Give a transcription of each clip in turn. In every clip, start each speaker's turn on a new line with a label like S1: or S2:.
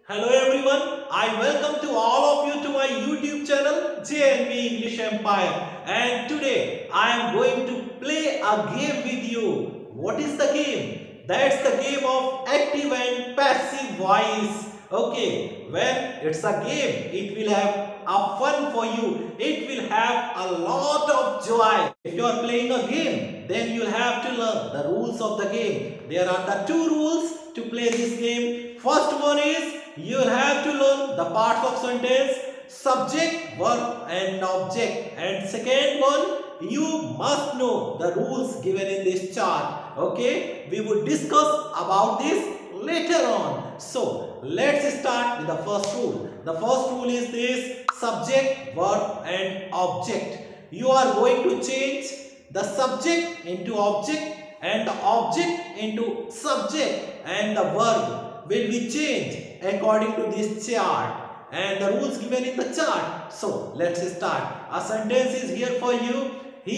S1: Hello everyone, I welcome to all of you to my YouTube channel JNB English Empire, and today I am going to play a game with you. What is the game? That's the game of active and passive voice. Okay, when it's a game, it will have a fun for you. It will have a lot of joy. If you are playing a game, then you have to learn the rules of the game. There are the two rules to play this game. First one is you will have to learn the parts of sentence, subject, verb and object. And second one, you must know the rules given in this chart. Okay, we would discuss about this later on. So let's start with the first rule. The first rule is this: subject, verb and object. You are going to change the subject into object and the object into subject, and the verb will be changed according to this chart and the rules given in the chart. So let's start. A sentence is here for you.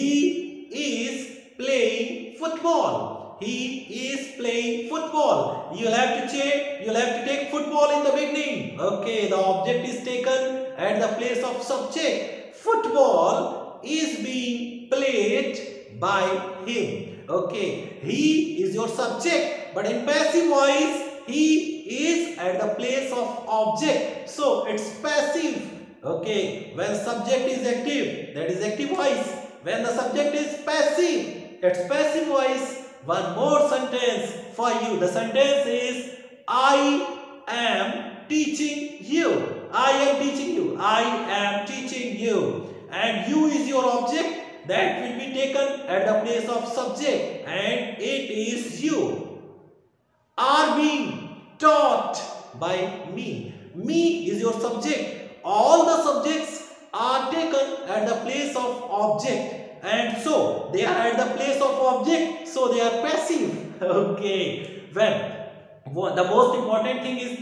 S1: He is playing football. He is playing football. You'll have to change. You'll have to take football in the beginning. Okay, the object is taken at the place of subject. Football is being played by him. Okay, he is your subject, but in passive voice he is at the place of object, so it's passive. Okay, when subject is active, that is active voice. When the subject is passive, it's passive voice. One more sentence for you. The sentence is I am teaching you. I am teaching you. I am teaching you. And you is your object that will be taken at the place of subject, and it is you are being taught by me. Me is your subject. All the subjects are taken at the place of object, and so they are at the place of object, so they are passive. Okay, the most important thing is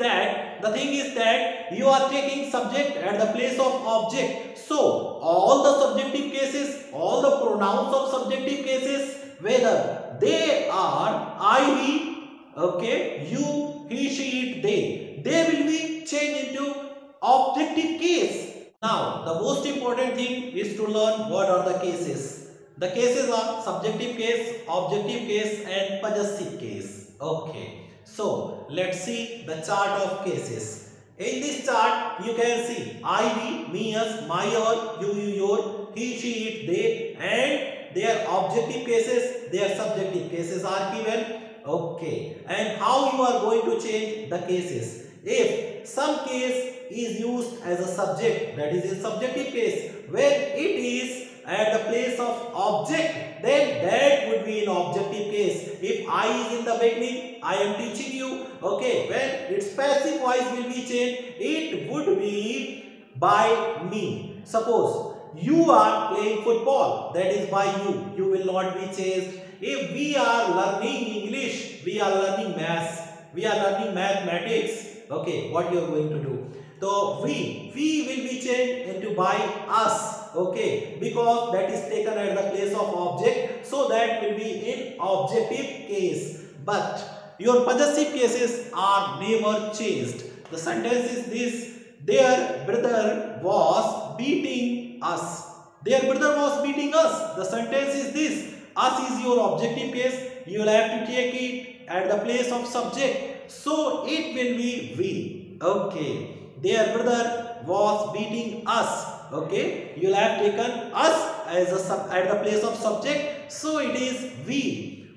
S1: that you are taking subject at the place of object. So all the subjective cases, all the pronouns of subjective cases, whether they are I, we, okay, you, he, she, it, they will be changed into objective case. Now the most important thing is to learn what are the cases. The cases are subjective case, objective case and possessive case. Okay, so let's see the chart of cases. In this chart you can see I, we, me, us, my, your, you, your, he, she, it, they, and their objective cases, their subjective cases are given. Okay, and how you are going to change the cases? If some case is used as a subject, that is a subjective case, when it is at the place of object, then that would be an objective case. If I is in the beginning, I am teaching you. Okay, when its passive voice will be changed, it would be by me. Suppose you are playing football, that is by you. You will not be changed. If we are learning English, we are learning maths, we are learning mathematics. Okay, what you are going to do? So we will be changed into by us. Okay, because that is taken at the place of object, so that will be in objective case. But your possessive cases are never changed. The sentence is this: their brother was beating us. Their brother was beating us. The sentence is this: us is your objective case. You will have to take it at the place of subject, so it will be we. Okay, their brother was beating us. Okay, you will have taken us as at the place of subject, so it is we.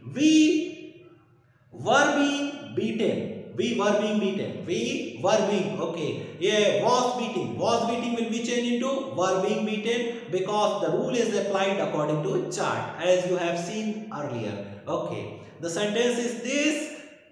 S1: We were being beaten. We were being beaten. We were being. Okay, yeah, was beating. Was beating will be changed into were being beaten, because the rule is applied according to chart, as you have seen earlier. Okay, the sentence is this: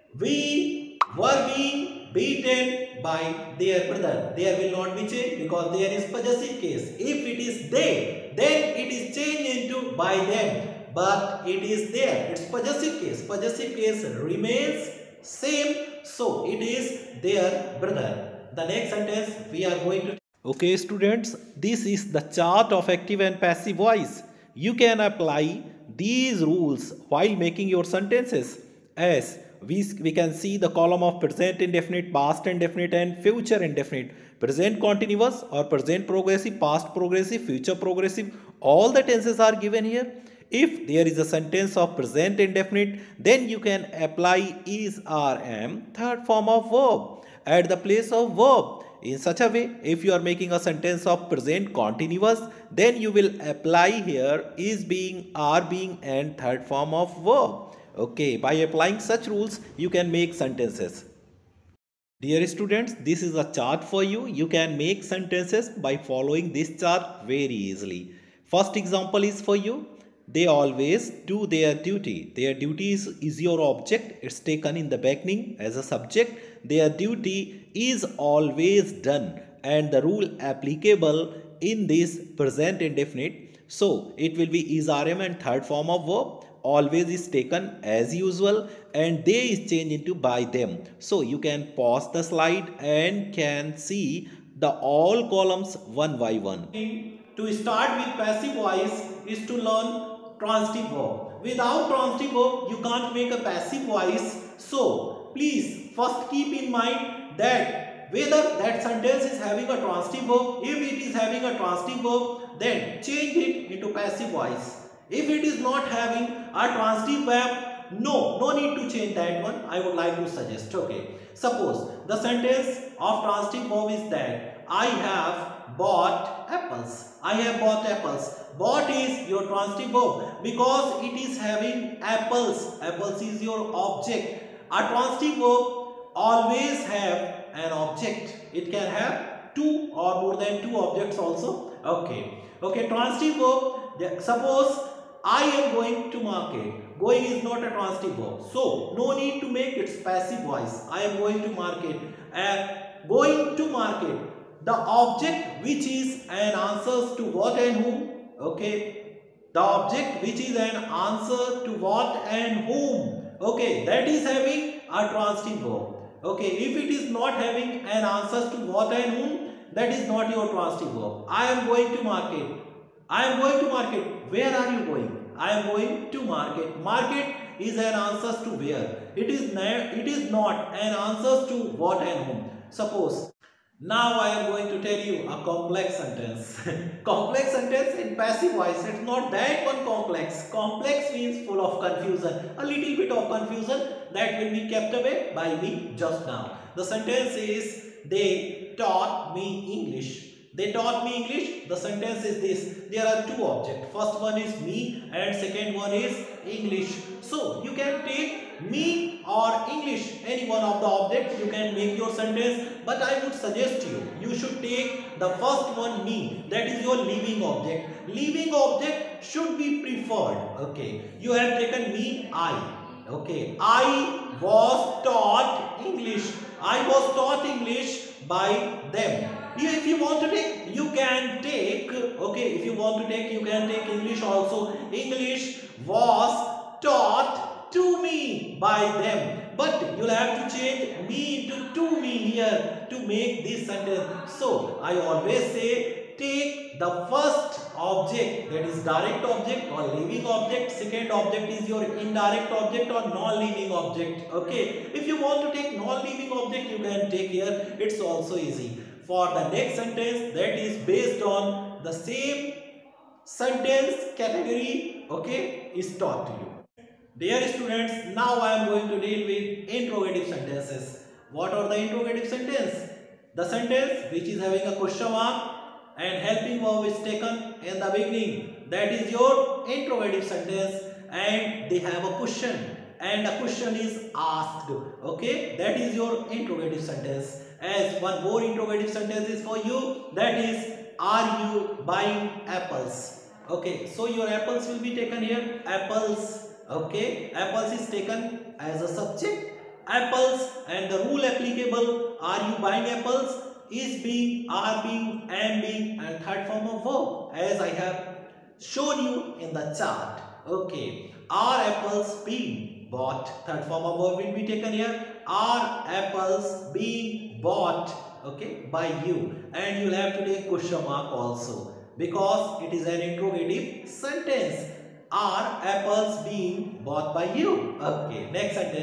S1: we were being beaten by their brother. There will not be changed because there is possessive case. If it is they, then it is changed into by them. But it is there. It's possessive case. Possessive case remains same. So it is their brother. The next sentence we are going to. Okay, students, this is the chart of active and passive voice. You can apply these rules while making your sentences, as we can see the column of present indefinite, past indefinite and future indefinite. Present continuous or present progressive, past progressive, future progressive, all the tenses are given here. If there is a sentence of present indefinite, then you can apply is, are, am, third form of verb at the place of verb. In such a way, if you are making a sentence of present continuous, then you will apply here is being, are being and third form of verb. Okay, by applying such rules, you can make sentences. Dear students, this is a chart for you. You can make sentences by following this chart very easily. First example is for you. They always do their duty. Their duty is your object. It's taken in the beginning as a subject. Their duty is always done, and the rule applicable in this present indefinite. So it will be is, rm and third form of verb. Always is taken as usual and they is changed into by them. So you can pause the slide and can see the all columns one by one. To start with passive voice is to learn transitive verb. Without transitive verb, you can't make a passive voice. So please first keep in mind that whether that sentence is having a transitive verb. If it is having a transitive verb, then change it into passive voice. If it is not having a transitive verb, no need to change that one. I would like to suggest. Okay. Suppose the sentence of transitive verb is that I have bought apples. I have bought apples. Bought is your transitive verb because it is having apples. Apples is your object. A transitive verb always have an object. It can have two or more than two objects also. Okay. Okay. Transitive verb. Suppose I am going to market. Going is not a transitive verb. So, no need to make its passive voice. I am going to market. Going to market. The object which is an answer to what and whom. Okay. The object which is an answer to what and whom. Okay. That is having a transitive verb. Okay. If it is not having an answer to what and whom, that is not your transitive verb. I am going to market. I am going to market. Where are you going? I am going to market. Market is an answer to where. It is not an answer to what and whom. Suppose now I am going to tell you a complex sentence. Complex sentence in passive voice. It's not that one complex. Complex means full of confusion. A little bit of confusion that will be kept away by me just now. The sentence is they taught me English. They taught me English. The sentence is this. There are two objects. First one is me and second one is English. So you can take me or English, any one of the objects. You can make your sentence. But I would suggest you should take the first one, me. That is your living object. Living object should be preferred. Okay. You have taken me, I. Okay. I was taught English. I was taught English by them. If you want to take, you can take, okay, if you want to take, you can take English also. English was taught to me by them. But you'll have to change me to me here to make this sentence. So, I always say, take the first object, that is direct object or living object. Second object is your indirect object or non-living object. Okay, if you want to take non-living object, you can take here. It's also easy. For the next sentence, that is based on the same sentence category, okay, is taught to you. Dear students, now I am going to deal with interrogative sentences. What are the interrogative sentences? The sentence which is having a question mark and helping verb is taken in the beginning. That is your interrogative sentence and they have a question and a question is asked. Okay, that is your interrogative sentence. As one more interrogative sentence is for you, that is, are you buying apples? Okay, so your apples will be taken here. Apples. Okay, apples is taken as a subject. Apples, and the rule applicable, are you buying apples, is being, are being, am being, and third form of verb as I have shown you in the chart. Okay, are apples being bought, third form of verb will be taken here. Are apples being bought, okay, by you, and you'll have to take question mark also because it is an interrogative sentence. Are apples being bought by you? Okay, next sentence.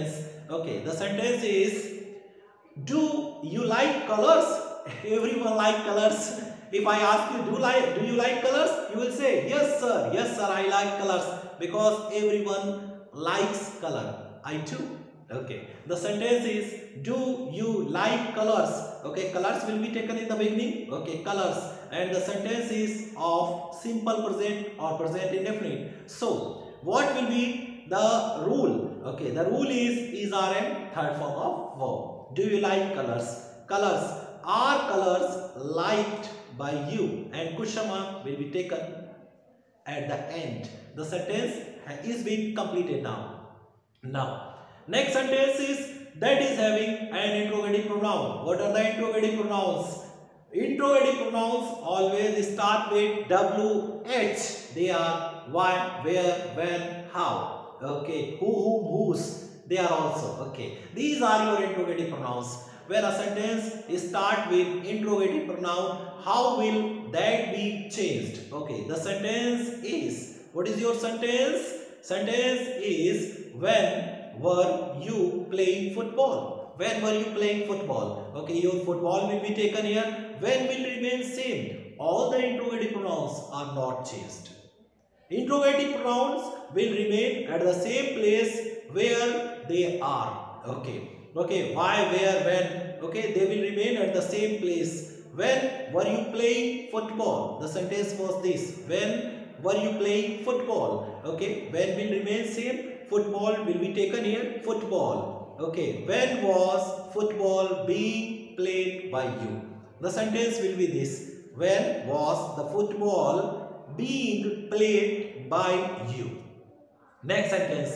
S1: Okay, the sentence is, do you like colors? Everyone like colors. If I ask you, do you like colors? You will say, yes sir, I like colors, because everyone likes color. I too. Okay. The sentence is, do you like colors? Okay, colors will be taken in the beginning. Okay, colors. And the sentence is of simple present or present indefinite. So, what will be the rule? Okay, the rule is rm, third form of verb. Do you like colors? Colors. Are colors liked by you? And question mark will be taken at the end. The sentence is being completed now. Now, next sentence is, that is having an interrogative pronoun. What are the interrogative pronouns? Interrogative pronouns always start with WH. They are why, where, when, how. Okay, who, whom, whose. They are also. Okay, these are your interrogative pronouns. When a sentence start with interrogative pronoun, how will that be changed? Okay, the sentence is, what is your sentence? Sentence is, when were you playing football? When were you playing football? Okay, your football will be taken here. When will remain same? All the interrogative pronouns are not changed. Interrogative pronouns will remain at the same place where they are. Okay. Okay, why, where, when. Okay, they will remain at the same place. When were you playing football? The sentence was this. When were you playing football? Okay, when will remain same. Football will be taken here. Football. Okay, when was football being played by you? The sentence will be this. When was the football being played by you? Next sentence.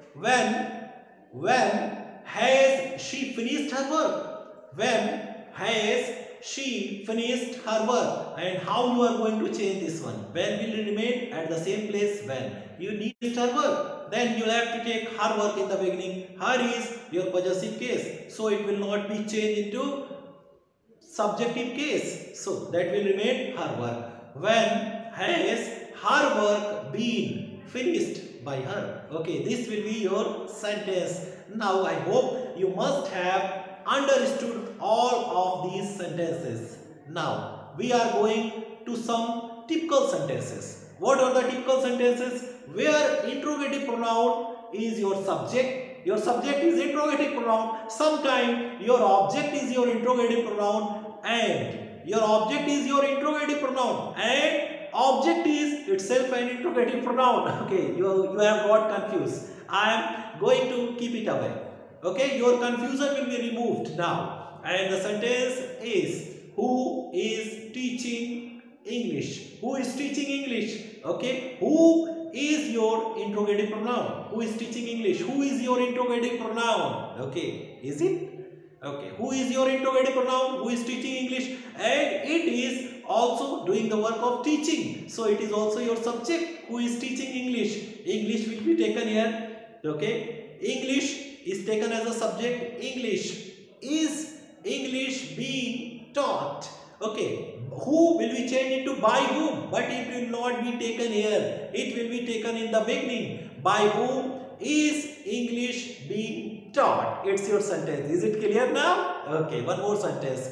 S1: When has she finished her work? When has she finished her work? And how you are going to change this one? When will it remain at the same place? When you need her work, then you will have to take her work in the beginning. Her is your possessive case, so it will not be changed into subjective case. So that will remain her work. When has her work been finished by her? Okay, this will be your sentence. Now I hope you must have understood all of these sentences. Now we are going to some typical sentences. What are the typical sentences? Where interrogative pronoun is your subject. Your subject is interrogative pronoun. Sometimes your object is your interrogative pronoun, and your object is your interrogative pronoun, and object is itself an interrogative pronoun. Okay, you have got confused. I am going to keep it away. Okay, your confusion will be removed now. And the sentence is, who is teaching English? Who is teaching English? Okay, who is your interrogative pronoun? Who is teaching English? Who is your interrogative pronoun? Okay, is it? Okay, who is your interrogative pronoun? Who is teaching English? And it is also doing the work of teaching. So it is also your subject. Who is teaching English? English will be taken here. Okay, English is taken as a subject. English. Is English being taught? Okay, who will be changed into by whom? But it will not be taken here. It will be taken in the beginning. By whom is English being taught? It's your sentence. Is it clear now? Okay, one more sentence.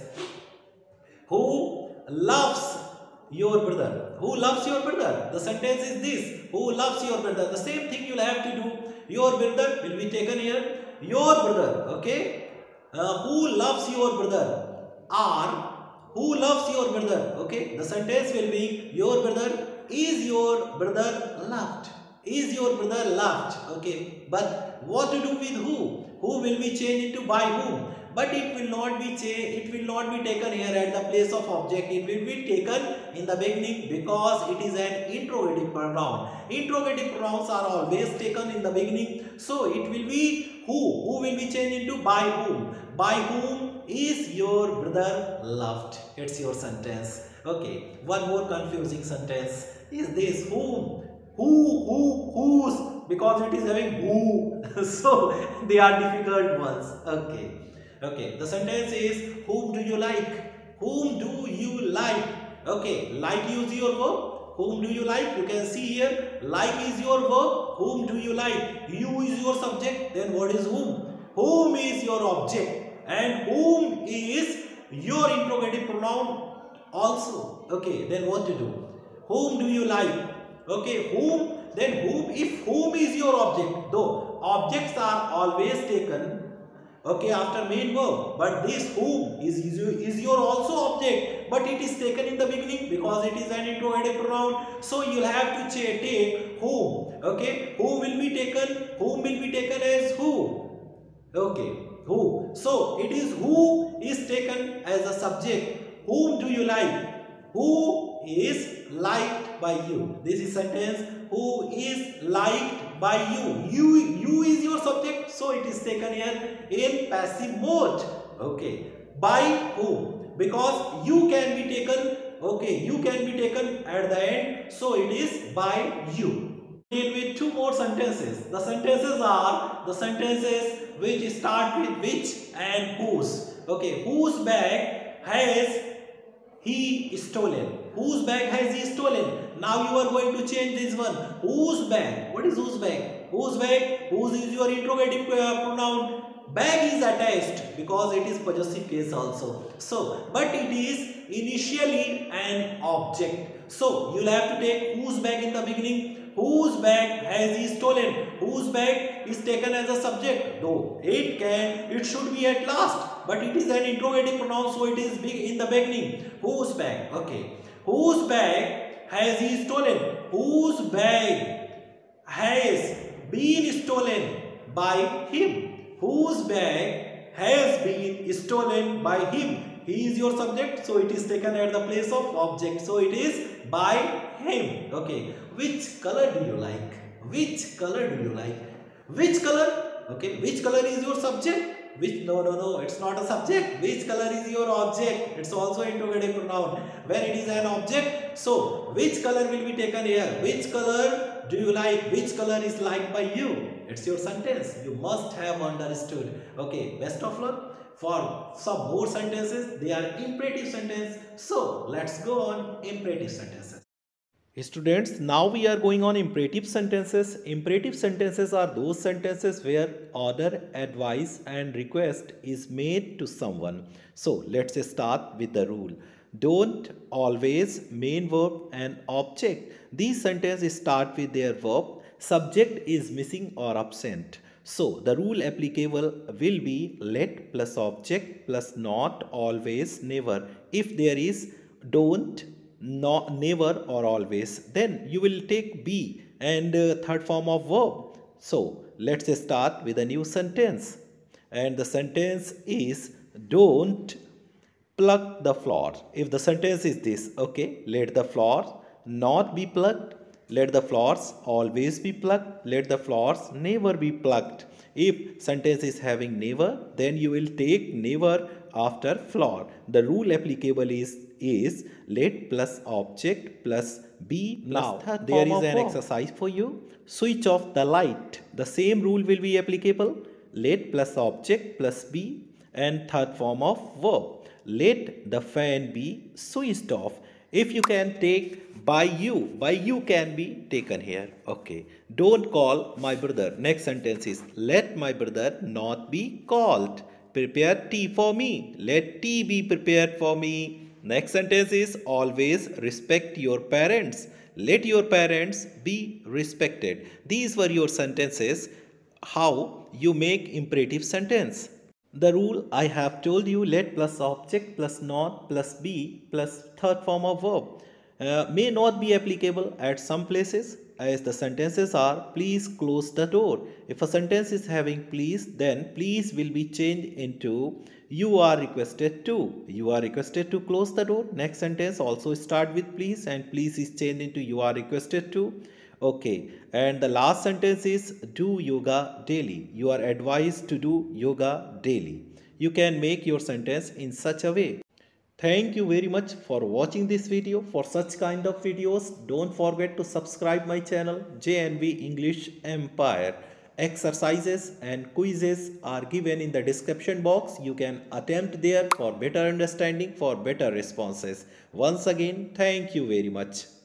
S1: Who loves your brother? Who loves your brother? The sentence is this. Who loves your brother? The same thing you will have to do. Your brother will be taken here. Your brother. Okay. Who loves your brother? Or who loves your brother? Okay. The sentence will be, your brother. Is your brother loved? Is your brother loved? Okay. But what to do with who? Who will be changed into by whom? But it will not be changed. It will not be taken here at the place of object. It will be taken in the beginning because it is an interrogative pronoun. Interrogative pronouns are always taken in the beginning. So it will be who. Who will be changed into by whom. By whom is your brother loved? It's your sentence. Okay. One more confusing sentence is this. Whom. Whose. Because it is having who. So they are difficult ones. Okay. Okay, the sentence is, whom do you like? Whom do you like? Okay, like is your verb. Whom do you like? You can see here, like is your verb. Whom do you like? You is your subject. Then what is whom? whom is your object and whom is your interrogative pronoun also. Okay, then what to do? Whom do you like? Okay, whom, then whom, if whom is your object, though objects are always taken, okay, after main verb, but this whom is your also object, but it is taken in the beginning because it is an interrogative pronoun. So you will have to take whom. Okay, who will be taken? Whom will be taken as who? Okay, who. So it is who is taken as a subject. Whom do you like? Who is liked by you? This is sentence. Who is liked by you? You is your subject, so it is taken here in passive mode. Okay, by whom? Because you can be taken. Okay, you can be taken at the end, so it is by you. Deal with two more sentences. The sentences are the sentences which start with which and whose. Okay, whose bag has he stolen? Whose bag has he stolen? Now you are going to change this one. Whose bag? What is whose bag? Whose bag? Whose is your interrogative pronoun. Bag is attached because it is possessive case also. So, but it is initially an object. So, you will have to take whose bag in the beginning. Whose bag has he stolen? Whose bag is taken as a subject? Though it should be at last, but it is an interrogative pronoun, so it is big in the beginning. Whose bag? Okay. Whose bag has he stolen? Whose bag has been stolen by him? Whose bag has been stolen by him? He is your subject, so it is taken at the place of object. So it is by him. Okay. Which color do you like? Which color do you like? Which color? Okay. Which color is your subject? Which? No. It's not a subject. Which color is your object? It's also interrogative pronoun. When it is an object, so which color will be taken here? Which color do you like? Which color is liked by you? It's your sentence. You must have understood. Okay. Best of luck. For some more sentences, they are imperative sentence. So let's go on imperative sentences. Students, now we are going on imperative sentences. Imperative sentences are those sentences where order, advice and request is made to someone. So let's start with the rule. Don't, always, main verb and object. These sentences start with their verb. Subject is missing or absent. So the rule applicable will be let plus object plus not, always, never. If there is don't, not, never or always, then you will take be and third form of verb. So let's start with a new sentence, and the sentence is don't pluck the flower. If the sentence is this, okay, let the flowers not be plucked, let the flowers always be plucked, let the flowers never be plucked. If sentence is having never, then you will take never after flower. The rule applicable is let plus object plus be. Now there is an exercise for you. Switch off the light. The same rule will be applicable. Let plus object plus be and third form of verb. Let the fan be switched off. If you can take by you can be taken here. Okay. Don't call my brother. Next sentence is let my brother not be called. Prepare tea for me. Let tea be prepared for me. Next sentence is always respect your parents. Let your parents be respected. These were your sentences. How you make imperative sentence. The rule I have told you, let plus object plus not plus be plus third form of verb may not be applicable at some places, as the sentences are please close the door. If a sentence is having please, then please will be changed into you are requested to. You are requested to close the door. Next sentence also start with please and please is changed into you are requested to. Okay, and the last sentence is do yoga daily. You are advised to do yoga daily. You can make your sentence in such a way. Thank you very much for watching this video. For such kind of videos, don't forget to subscribe my channel JNV English Empire. Exercises and quizzes are given in the description box. You can attempt there for better understanding, for better responses. Once again, thank you very much.